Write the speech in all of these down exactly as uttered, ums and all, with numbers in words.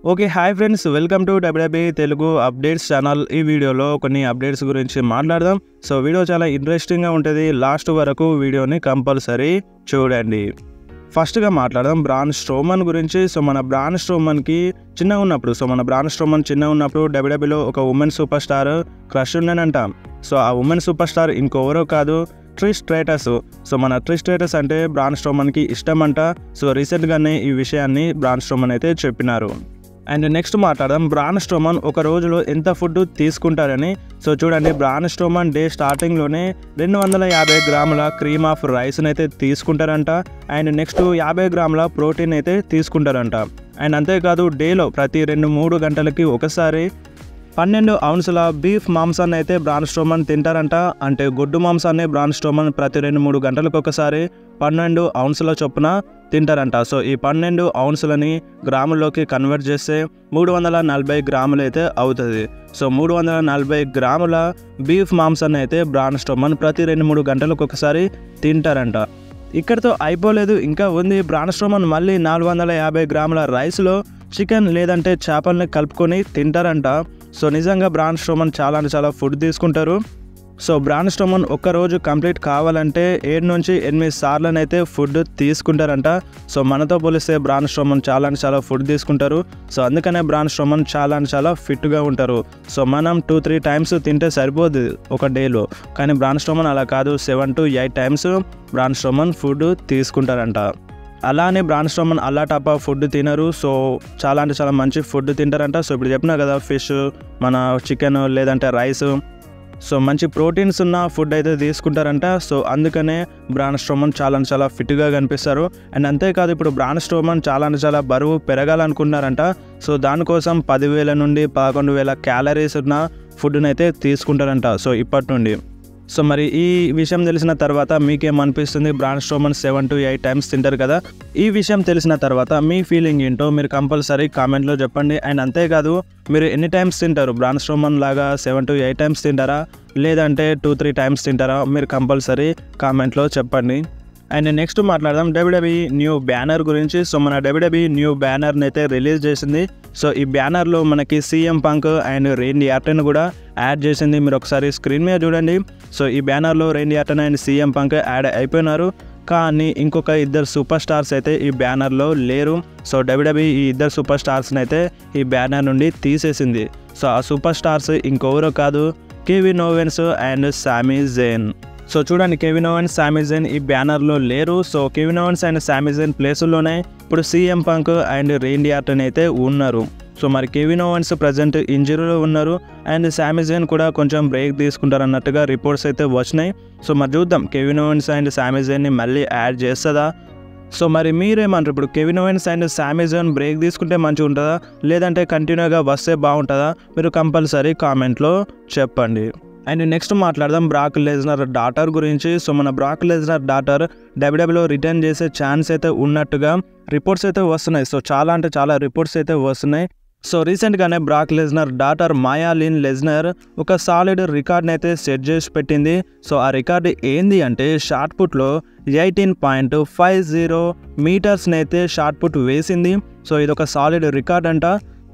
Okay hi friends, welcome to WWE Telugu updates channel. ఈ వీడియోలో కొన్ని అప్డేట్స్ గురించి మాట్లాడదాం. సో వీడియో చాలా ఇంట్రెస్టింగ్గా ఉంటుంది, లాస్ట్ వరకు వీడియోని కంపల్సరీ చూడండి. ఫస్ట్గా మాట్లాడదాం బ్రాన్ స్ట్రోమన్ గురించి. సో మన బ్రాన్ స్ట్రోమన్కి చిన్నగా ఉన్నప్పుడు సో మన బ్రాన్ స్ట్రోమన్ చిన్నగా ఉన్నప్పుడు డబ్ల్యూడబ్ల్యూఈలో ఒక ఉమెన్ సూపర్ స్టార్ క్రష్ ఉండేనంట. సో ఆ ఉమెన్ సూపర్ స్టార్ ఇంకెవరో కాదు, ట్రిష్ స్ట్రేటస్. సో మన ట్రిష్ స్ట్రేటస్ అంటే బ్రాన్ స్ట్రోమన్కి ఇష్టం అంట. సో రీసెంట్గానే ఈ విషయాన్ని బ్రాన్ స్ట్రోమన్ అయితే చెప్పినారు. అండ్ నెక్స్ట్ మాట్లాడదాం బ్రాన్ స్ట్రోమన్ ఒక రోజులో ఎంత ఫుడ్ తీసుకుంటారని. సో చూడండి, బ్రాన్ స్ట్రోమన్ డే స్టార్టింగ్లోనే రెండు వందల యాభై గ్రాముల క్రీమ్ ఆఫ్ రైస్ని అయితే తీసుకుంటారంట. అండ్ నెక్స్ట్ యాభై గ్రాముల ప్రోటీన్ అయితే తీసుకుంటారంట. అండ్ అంతేకాదు డేలో ప్రతి రెండు మూడు గంటలకి ఒకసారి పన్నెండు ఔన్సుల బీఫ్ మాంసాన్ని అయితే బ్రాన్ స్ట్రోమన్ తింటారంట. అంటే గొడ్డు మాంసాన్ని బ్రాన్ స్ట్రోమన్ ప్రతి రెండు మూడు గంటలకు ఒకసారి పన్నెండు ఔన్సుల చొప్పున తింటారంట. సో ఈ పన్నెండు ఔన్సులని గ్రాముల్లోకి కన్వర్ట్ చేస్తే మూడు వందల నలభై గ్రాములు అయితే అవుతుంది. సో మూడు వందల నలభై గ్రాముల బీఫ్ మాంసాన్ని అయితే బ్రాన్ స్ట్రోమన్ ప్రతి రెండు మూడు గంటలకు ఒకసారి తింటారంట. ఇక్కడితో అయిపోలేదు, ఇంకా ఉంది. బ్రాన్ స్ట్రోమన్ మళ్ళీ నాలుగు వందల యాభై గ్రాముల రైస్లో చికెన్ లేదంటే చేపల్ని కలుపుకొని తింటారంట. సో నిజంగా బ్రాన్ స్ట్రోమన్ చాలా అంటే చాలా ఫుడ్ తీసుకుంటారు. సో బ్రాన్ స్ట్రోమన్ ఒక్కరోజు కంప్లీట్ కావాలంటే ఏడు నుంచి ఎనిమిది సార్లనైతే ఫుడ్ తీసుకుంటారంట. సో మనతో పోలిస్తే బ్రాన్ స్ట్రోమన్ చాలా అంటే చాలా ఫుడ్ తీసుకుంటారు. సో అందుకనే బ్రాన్ స్ట్రోమన్ చాలా అంటే చాలా ఫిట్గా ఉంటారు. సో మనం టూ త్రీ టైమ్స్ తింటే సరిపోదు ఒక డేలో, కానీ బ్రాన్ స్ట్రోమన్ అలా కాదు, seven to eight times Braun Strowman food తీసుకుంటారంట. అలానే బ్రాన్ స్ట్రోమన్ అల్లా టపా ఫుడ్ తినరు. సో చాలా అంటే చాలా మంచి ఫుడ్ తింటారంట. సో ఇప్పుడు చెప్పినా కదా, ఫిష్, మన చికెన్ లేదంటే రైస్, సో మంచి ప్రోటీన్స్ ఉన్న ఫుడ్ అయితే తీసుకుంటారంట. సో అందుకనే బ్రాన్ స్ట్రోమన్ చాలా అంటే చాలా ఫిట్గా కనిపిస్తారు. అండ్ అంతేకాదు ఇప్పుడు బ్రాన్ స్ట్రోమన్ చాలా అంటే చాలా బరువు పెరగాలనుకుంటున్నారంట. సో దానికోసం పదివేల నుండి పదకొండు వేల క్యాలరీస్ ఉన్న ఫుడ్ని అయితే తీసుకుంటారంట. సో ఇప్పటి నుండి సో మరి ఈ విషయం తెలిసిన తర్వాత మీకేమనిపిస్తుంది? Braun Strowman seven to eight times తింటారు కదా. ఈ విషయం తెలిసిన తర్వాత మీ ఫీలింగ్ ఏంటో మీరు కంపల్సరీ కామెంట్లో చెప్పండి. అండ్ అంతేకాదు మీరు ఎన్ని టైమ్స్ తింటారు? బ్రాన్ స్ట్రోమన్ లాగా సెవెన్ టు ఎయిట్ టైమ్స్ తింటారా, లేదంటే టూ త్రీ టైమ్స్ తింటారా? మీరు కంపల్సరీ కామెంట్లో చెప్పండి. అండ్ నెక్స్ట్ మాట్లాడదాం డబ్ల్యూడబ్ల్యూఈ న్యూ బ్యానర్ గురించి. సో మన డబ్ల్యూడబ్ల్యూఈ న్యూ బ్యానర్ని అయితే రిలీజ్ చేసింది. సో ఈ బ్యానర్లో మనకి CM Punk and Randy Orton కూడా యాడ్ చేసింది. మీరు ఒకసారి స్క్రీన్ మీద చూడండి. సో ఈ బ్యానర్లో Randy Orton and CM Punk add అయిపోయినారు, కానీ ఇంకొక ఇద్దరు సూపర్ స్టార్స్ అయితే ఈ బ్యానర్లో లేరు. సో డబ్ల్యూడబ్ల్యూఈ ఈ ఇద్దరు సూపర్ స్టార్స్ని అయితే ఈ బ్యానర్ నుండి తీసేసింది. సో ఆ సూపర్ స్టార్స్ ఇంకెవరో కాదు, Kevin Owens and Sami Zayn. So చూడండి, కెవిన్ ఓవెన్స్, సామీ జేన్ ఈ బ్యానర్లో లేరు. So Kevin Owens and Sami Zayn ప్లేసుల్లోనే ఇప్పుడు CM Punk and Randy Orton అయితే ఉన్నారు. సో మరి కెవిన్ ఓవెన్స్ ప్రజెంట్ ఇంజరీలో ఉన్నారు, అండ్ సామీ జేన్ కూడా కొంచెం బ్రేక్ తీసుకుంటారు అన్నట్టుగా రిపోర్ట్స్ అయితే వచ్చినాయి. సో మరి చూద్దాం, కెవిన్ ఓవెన్స్ అండ్ సామీ జేన్ని మళ్ళీ యాడ్ చేస్తుందా? సో మరి మీరేమంటారు? ఇప్పుడు Kevin Owens and Sami Zayn break తీసుకుంటే మంచిగా ఉంటుందా, లేదంటే కంటిన్యూగా వస్తే బాగుంటుందా? మీరు కంపల్సరీ కామెంట్లో చెప్పండి. అండ్ నెక్స్ట్ మాట్లాడదాం బ్రాక్ లెస్నర్ డాటర్ గురించి. సో మన బ్రాక్ లెస్నర్ డాటర్ డబ్ల్యూడబ్ల్యూఈలో రిటర్న్ చేసే ఛాన్స్ అయితే ఉన్నట్టుగా రిపోర్ట్స్ అయితే వస్తున్నాయి. సో చాలా అంటే చాలా రిపోర్ట్స్ అయితే వస్తున్నాయి. సో రీసెంట్గానే Brock Lesnar daughter Mya Lynn Lesnar ఒక సాలిడ్ రికార్డ్ని అయితే సెట్ చేసి పెట్టింది. సో ఆ రికార్డు ఏంది అంటే shot put eighteen point five zero మీటర్స్ని అయితే షార్ట్ పుట్ వేసింది. సో ఇది ఒక సాలిడ్ రికార్డ్ అంట.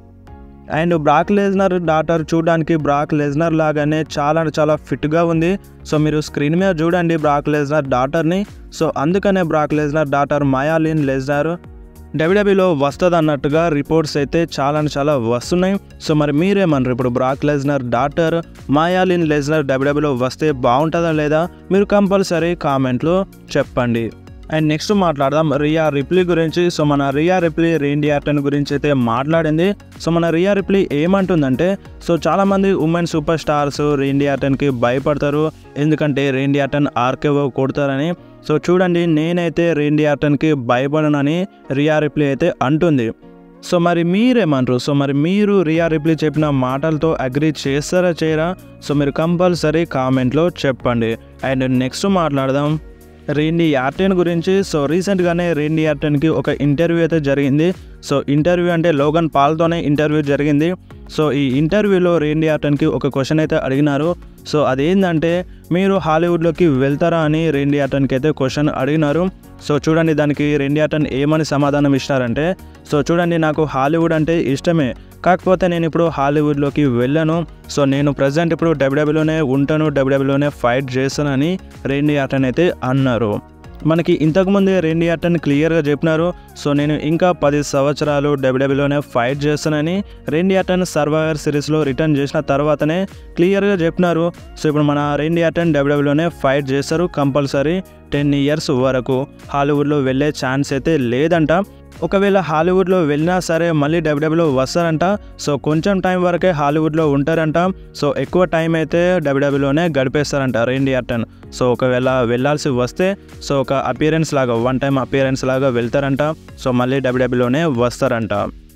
అండ్ బ్రాక్ లెస్నర్ డాటర్ చూడడానికి బ్రాక్ లెస్నర్ లాగానే చాలా చాలా ఫిట్గా ఉంది. సో మీరు స్క్రీన్ మీద చూడండి బ్రాక్ లెస్నర్ డాటర్ని. సో అందుకనే Brock Lesnar daughter Mya Lynn Lesnar డబ్ల్యూడబ్ల్యూఈలో వస్తుంది అన్నట్టుగా రిపోర్ట్స్ అయితే చాలా చాలా వస్తున్నాయి. సో మరి మీరేమన్నారు? ఇప్పుడు Brock Lesnar daughter Mya Lynn Lesnar డబ్ల్యూడబ్ల్యూఈలో వస్తే బాగుంటుందా లేదా? మీరు కంపల్సరీ కామెంట్లో చెప్పండి. అండ్ నెక్స్ట్ మాట్లాడదాం రియా రిప్లీ గురించి. సో మన రియా రిప్లీ రేండీ ఆర్టన్ గురించి అయితే మాట్లాడింది. సో మన రియా రిప్లీ ఏమంటుందంటే, సో చాలామంది ఉమెన్ సూపర్ స్టార్స్ రేండీ ఆర్టన్కి భయపడతారు, ఎందుకంటే రేండీ ఆర్టన్ ఆర్కేఓ కొడతారని. సో చూడండి, నేనైతే రేండీ ఆర్టన్కి భయపడనని రియా రిప్లీ అయితే అంటుంది. సో మరి మీరేమంటారు? సో మరి మీరు రియా రిప్లీ చెప్పిన మాటలతో అగ్రీ చేస్తారా చేయరా? సో మీరు కంపల్సరీ కామెంట్లో చెప్పండి. అండ్ నెక్స్ట్ మాట్లాడదాం రేండీ ఆర్టన్ గురించి. సో రీసెంట్గానే రేండీ ఆర్టన్కి ఒక ఇంటర్వ్యూ అయితే జరిగింది. సో ఇంటర్వ్యూ అంటే లోగన్ పాల్తోనే ఇంటర్వ్యూ జరిగింది. సో ఈ ఇంటర్వ్యూలో రేండీ ఆర్టన్కి ఒక క్వశ్చన్ అయితే అడిగినారు. సో అదేంటంటే మీరు హాలీవుడ్లోకి వెళ్తారా అని రేండీ ఆర్టన్కి అయితే క్వశ్చన్ అడిగినారు. సో చూడండి దానికి రేండీ ఆర్టన్ ఏమని సమాధానం ఇస్తారంటే, సో చూడండి నాకు హాలీవుడ్ అంటే ఇష్టమే, కాకపోతే నేను ఇప్పుడు హాలీవుడ్లోకి వెళ్ళను. సో నేను ప్రజెంట్ ఇప్పుడు డబ్ల్యూడబ్ల్యూలోనే ఉంటాను, డబ్ల్యూడబ్ల్యూలోనే ఫైట్ చేస్తానని రేండీ ఆర్టన్ అయితే అన్నారు. మనకి ఇంతకుముందే రేండీ ఆర్టన్ క్లియర్గా చెప్పినారు. సో నేను ఇంకా పది సంవత్సరాలు డబ్ల్యూడబ్ల్యూలోనే ఫైట్ చేస్తానని రేండీ ఆర్టన్ సర్వైవర్ సిరీస్లో రిటర్న్ చేసిన తర్వాతనే క్లియర్గా చెప్పినారు. సో ఇప్పుడు మన రేండీ ఆర్టన్ డబ్ల్యూడబ్ల్యూలోనే ఫైట్ చేస్తారు కంపల్సరీ. టెన్ ఇయర్స్ వరకు హాలీవుడ్లో వెళ్ళే ఛాన్స్ అయితే లేదంట. ఒకవేళ హాలీవుడ్లో వెళ్ళినా సరే మళ్ళీ డబ్ల్యూడబ్ల్యూలో వస్తారంట. సో కొంచెం టైం వరకే హాలీవుడ్లో ఉంటారంట. సో ఎక్కువ టైం అయితే డబ్ల్యూడబ్ల్యూలోనే గడిపేస్తారంట రేండీ ఆర్టన్. సో ఒకవేళ వెళ్ళాల్సి వస్తే సో ఒక అపియరెన్స్ లాగా వన్ టైం అపియరెన్స్ లాగా వెళ్తారంట. సో మళ్ళీ డబ్ల్యూడబ్ల్యూలోనే వస్తారంట.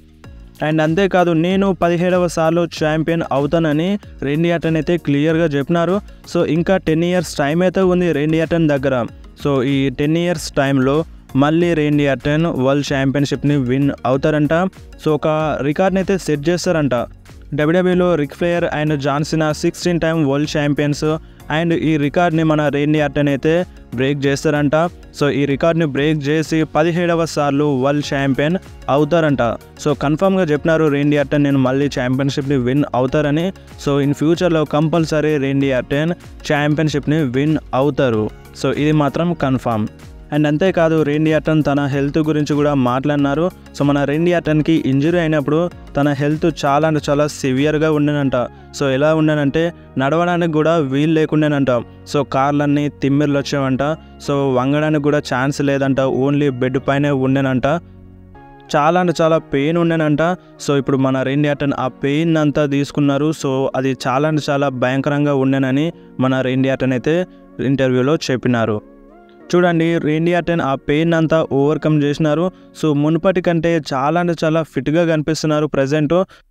అండ్ అంతేకాదు నేను పదిహేడవ సార్లు ఛాంపియన్ అవుతానని రేండీ ఆర్టన్ అయితే క్లియర్గా చెప్పినారు. సో ఇంకా టెన్ ఇయర్స్ టైం అయితే ఉంది రేండీ ఆర్టన్ దగ్గర. సో ఈ టెన్ ఇయర్స్ టైంలో మళ్ళీ రేండీ ఆర్టన్ వరల్డ్ ఛాంపియన్షిప్ని విన్ అవుతారంట. సో ఒక రికార్డ్ని అయితే సెట్ చేస్తారంట. డబ్ల్యూడబ్ల్యూలో Ric Flair and John Cena sixteen time world ఛాంపియన్స్. అండ్ ఈ రికార్డ్ని మన రేండీ ఆర్టన్ అయితే బ్రేక్ చేస్తారంట. సో ఈ రికార్డ్ని బ్రేక్ చేసి పదిహేడవ సార్లు వరల్డ్ ఛాంపియన్ అవుతారంట. సో కన్ఫామ్గా చెప్పినారు రేండీ ఆర్టన్ నేను మళ్ళీ ఛాంపియన్షిప్ని విన్ అవుతారని. సో ఇన్ ఫ్యూచర్లో కంపల్సరీ రేండీ ఆర్టన్ ఛాంపియన్షిప్ని విన్ అవుతారు. సో ఇది మాత్రం కన్ఫామ్. అండ్ అంతేకాదు రేండీ ఆర్టన్ తన హెల్త్ గురించి కూడా మాట్లాడినారు. సో మన రేండీ ఆర్టన్కి ఇంజరీ అయినప్పుడు తన హెల్త్ చాలా అంటే చాలా సివియర్గా ఉండేనంట. సో ఎలా ఉండేనంటే నడవడానికి కూడా వీలు లేకుండేనంట. సో కార్లన్నీ తిమ్మిర్లు వచ్చేవంట. సో వంగడానికి కూడా ఛాన్స్ లేదంట, ఓన్లీ బెడ్ పైనే ఉండేనంట. చాలా అంటే చాలా పెయిన్ ఉండేనంట. సో ఇప్పుడు మన రేండీ ఆర్టన్ ఆ పెయిన్ అంతా తీసుకున్నారు. సో అది చాలా అంటే చాలా భయంకరంగా ఉండేనని మన రేండీ ఆర్టన్ అయితే ఇంటర్వ్యూలో చెప్పినారు. చూడండి రేండీ ఆర్టన్ ఆ పెయిన్ అంతా ఓవర్కమ్ చేసినారు. సో మునుపటి కంటే చాలా అంటే చాలా ఫిట్గా కనిపిస్తున్నారు ప్రజెంట్.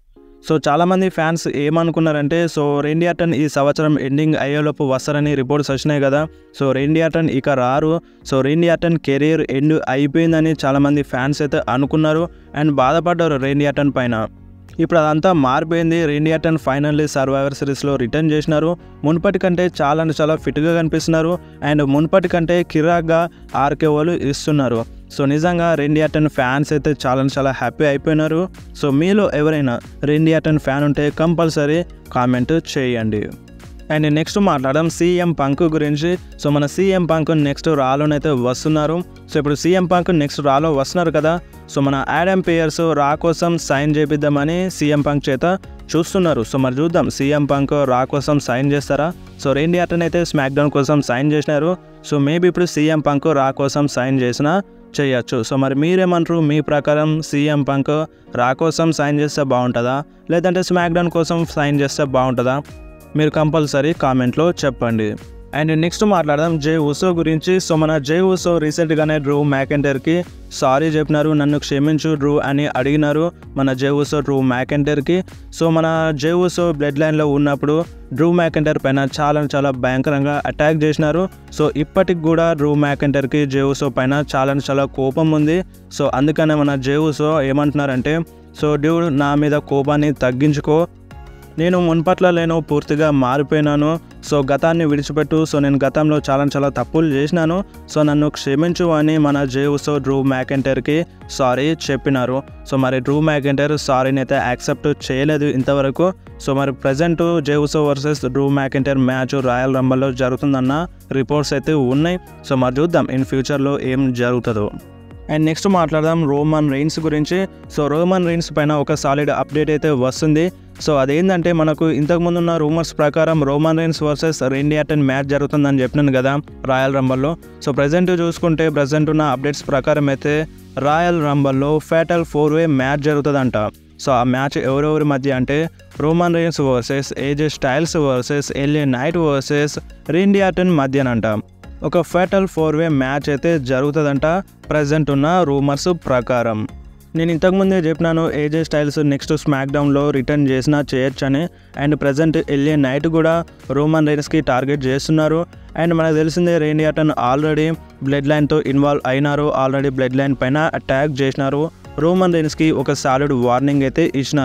సో చాలామంది ఫ్యాన్స్ ఏమనుకున్నారంటే సో రేండీ ఆర్టన్ ఈ సంవత్సరం ఎండింగ్ అయ్యేలోపు వస్తారని రిపోర్ట్స్ వచ్చినాయి కదా. సో రేండీ ఆర్టన్ ఇక రారు. So Randy Orton career end అయిపోయిందని చాలామంది ఫ్యాన్స్ అయితే అనుకున్నారు అండ్ బాధపడ్డారు రేండీ ఆర్టన్ పైన. ఇప్పుడు అదంతా మారిపోయింది. రేండీ ఆర్టన్ ఫైనల్లీ సర్వైవర్ సిరీస్లో రిటర్న్ చేసినారు. మునుపటి కంటే చాలా అంటే చాలా ఫిట్గా కనిపిస్తున్నారు అండ్ మునుపటి కంటే కిరాక్గా ఆర్కేఓలు ఇస్తున్నారు. సో నిజంగా రేండీ ఆర్టన్ ఫ్యాన్స్ అయితే చాలా చాలా హ్యాపీ అయిపోయినారు. సో మీలో ఎవరైనా రేండీ ఆర్టన్ ఫ్యాన్ ఉంటే కంపల్సరీ కామెంట్ చేయండి. అండ్ నెక్స్ట్ మాట్లాడడం సీఎం పంక్ గురించి. సో మన సీఎం పంక్ నెక్స్ట్ రాలోనైతే వస్తున్నారు. సో ఇప్పుడు సీఎం పంక్ నెక్స్ట్ రాలో వస్తున్నారు కదా. సో మన యాడమ్ పేయర్స్ రా కోసం సైన్ చేపిద్దామని సీఎం పంక్ చేత చూస్తున్నారు. సో మరి చూద్దాం సీఎం పంక్ రా కోసం సైన్ చేస్తారా. సో రేండీ ఆర్టన్ అయితే స్మాక్ డౌన్ కోసం సైన్ చేసినారు. సో మేబీ ఇప్పుడు సీఎం పంక్ రా కోసం సైన్ చేసినా చేయొచ్చు. సో మరి మీరేమంటారు? మీ ప్రకారం సీఎం పంక్ రా కోసం సైన్ చేస్తే బాగుంటుందా లేదంటే స్మాక్ డౌన్ కోసం సైన్ చేస్తే బాగుంటుందా? మీరు కంపల్సరీ కామెంట్లో చెప్పండి. అండ్ నెక్స్ట్ మాట్లాడదాం జే ఉసో గురించి. సో మన జే ఉసో రీసెంట్గానే డ్రూ మ్యాకెంటర్కి సారీ చెప్పినారు, నన్ను క్షమించు డ్రూ అని అడిగినారు మన జే ఉసో డ్రూ మ్యాకెంటర్కి. సో మన జే ఉసో బ్లడ్ లైన్లో ఉన్నప్పుడు డ్రూ మ్యాకెంటర్ పైన చాలా చాలా భయంకరంగా అటాక్ చేసినారు. సో ఇప్పటికి కూడా డ్రూ మ్యాకెంటర్కి జే ఉసో పైన చాలా చాలా కోపం ఉంది. సో అందుకనే మన జే ఉసో ఏమంటున్నారంటే సో డ్యూడ్ నా మీద కోపాన్ని తగ్గించుకో, నేను మున్పట్ల లేను పూర్తిగా మారిపోయినాను. సో గతాన్ని విడిచిపెట్టు. సో నేను గతంలో చాలా చాలా తప్పులు చేసినాను. సో నన్ను క్షమించు అని మన జే ఉసో డ్రూ మ్యాకెంటర్కి సారీ చెప్పినారు. సో మరి డ్రూ మ్యాకెంటర్ సారీని అయితే యాక్సెప్ట్ చేయలేదు ఇంతవరకు. సో మరి present Jey Uso versus Drew McIntyre match Royal రంబల్లో జరుగుతుందన్న రిపోర్ట్స్ అయితే ఉన్నాయి. సో మరి చూద్దాం ఇన్ ఫ్యూచర్లో ఏం జరుగుతుందో. అండ్ నెక్స్ట్ మాట్లాడదాం రోమన్ రెయిన్స్ గురించి. సో రోమన్ రెయిన్స్ పైన ఒక సాలిడ్ అప్డేట్ అయితే వస్తుంది. సో అదేంటంటే మనకు ఇంతకుముందు ఉన్న రూమర్స్ ప్రకారం Roman Reigns versus Randy Orton match జరుగుతుందని చెప్పినాను కదా రాయల్ రంబల్లో. సో ప్రజెంట్ చూసుకుంటే ప్రజెంట్ ఉన్న అప్డేట్స్ ప్రకారం అయితే రాయల్ రంబల్లో ఫ్యాటల్ ఫోర్ వే మ్యాచ్ జరుగుతుందంట. సో ఆ మ్యాచ్ ఎవరెవరి మధ్య అంటే Roman Reigns versus AJ Styles versus LA Knight versus Randy Orton మధ్యనంట ఒక ఫ్యాటల్ ఫోర్ వే మ్యాచ్ అయితే జరుగుతుందంట ప్రజెంట్ ఉన్న రూమర్స్ ప్రకారం. నేను ఇంతకుముందే చెప్పినాను ఏజే స్టైల్స్ నెక్స్ట్ స్మాక్ డౌన్లో రిటర్న్ చేసినా చేయొచ్చని. అండ్ ప్రజెంట్ ఎల్ఏ నైట్ కూడా రోమన్ రెయిన్స్కి టార్గెట్ చేస్తున్నారు. అండ్ మనకు తెలిసిందే రేండీ ఆర్టన్ ఆల్రెడీ బ్లడ్ లైన్తో ఇన్వాల్వ్ అయినారు, ఆల్రెడీ బ్లడ్ లైన్ పైన అటాక్ చేసినారు. రోమన్ రెయిన్స్కి ఒక సాలిడ్ వార్నింగ్ అయితే ఇచ్చినారు.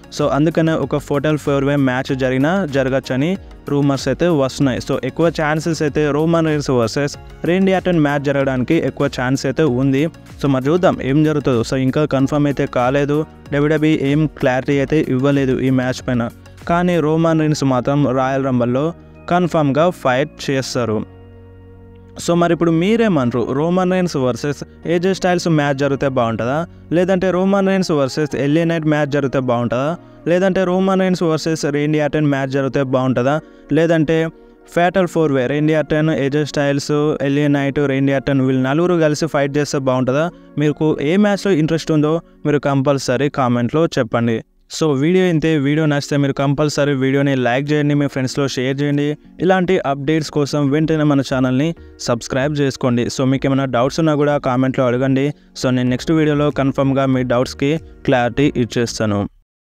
సో అందుకనే ఒక ఫోటల్ ఫోర్ వే మ్యాచ్ జరిగినా జరగచ్చని రూమర్స్ అయితే వస్తున్నాయి. సో ఎక్కువ ఛాన్సెస్ అయితే Roman Reigns versus Randy Orton match జరగడానికి ఎక్కువ ఛాన్స్ అయితే ఉంది. సో మరి చూద్దాం ఏం జరుగుతుందో. సో ఇంకా కన్ఫర్మ్ అయితే కాలేదు, డబ్ల్యూడబ్ల్యూఈ ఏం క్లారిటీ అయితే ఇవ్వలేదు ఈ మ్యాచ్ పైన. కానీ రోమన్ రీన్స్ మాత్రం రాయల్ రంబల్లో కన్ఫర్మ్గా ఫైట్ చేస్తారు. సో మరి ఇప్పుడు మీరేమన్నారు, Roman Reigns versus AJ Styles match జరిగితే బాగుంటుందా, లేదంటే Roman Reigns versus LA Knight match జరిగితే బాగుంటుందా, లేదంటే Roman Reigns versus Randy Orton match జరిగితే బాగుంటుందా, లేదంటే fatal four way Randy Orton, AJ Styles, LA Knight, Randy Orton వీళ్ళు నలుగురు కలిసి ఫైట్ చేస్తే బాగుంటుందా? మీకు ఏ మ్యాచ్లో ఇంట్రెస్ట్ ఉందో మీరు కంపల్సరీ కామెంట్లో చెప్పండి. సో వీడియో ఇంతే. వీడియో నచ్చితే మీరు కంపల్సరీ వీడియోని లైక్ చేయండి, మీ ఫ్రెండ్స్లో షేర్ చేయండి. ఇలాంటి అప్డేట్స్ కోసం వెంటనే మన ఛానల్ని సబ్స్క్రైబ్ చేసుకోండి. సో మీకు ఏమైనా డౌట్స్ ఉన్నా కూడా కామెంట్లో అడగండి. సో నేను నెక్స్ట్ వీడియోలో కన్ఫర్మ్గా మీ డౌట్స్కి క్లారిటీ ఇచ్చేస్తాను.